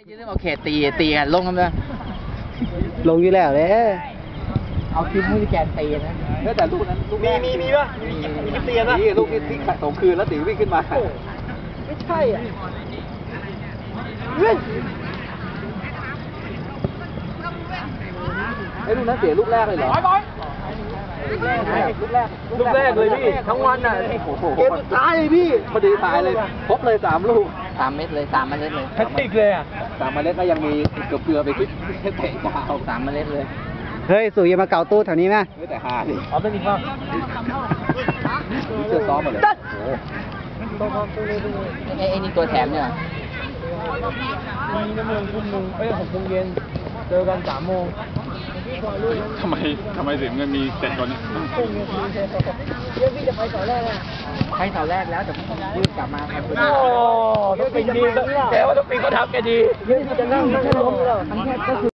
จะเริ่มเอาเขตตีกันลงกันเลยลงอยู่แล้วเลยเอาคิมมือแกนตีนะแต่ลูกนั้นลูกมีป่ะมีคลิปตีนะลูกที่ขัดสองคืนแล้วตีวิ่งขึ้นมาไม่ใช่อ่ะไอ้ลูกนั้นเสียลูกแรกเลยเหรอลูกแรกเลยพี่ทั้งวันน่ะเกมสุดท้ายเลยพี่พอดีตายเลยครบเลย3 ลูก 3 เม็ดเลย3 เมล็ดเลยแท็กติกเลยอ่ะ3 เมล็ดก็ยังมีเกลือไปคิดเตะดาว 3 เมล็ดเลยเฮ้ยสุยมาเก่าตู้แถวนี้ไหมไม่แต่5ดิอ๋อเป็นอีกป่ะเชื่อซ้อมหมดเลยไอ้นี่ตัวแถมเนี่ยมีน้ำมัน6 โมง6 โมงเย็นเจอกัน3 โมงทำไมถึงมันมีเสร็จก่อนนี้เดี๋ยวพี่จะไปเสาแรกอ่ะไปเสาแรกแล้วแต่ผมยืดกลับมาครับโอ้ต้องปีดีแต่ว่าต้องปีเขาทำแกดีเดี๋ยวพี่จะนั่งลงแล้วทำแค่ก็คือ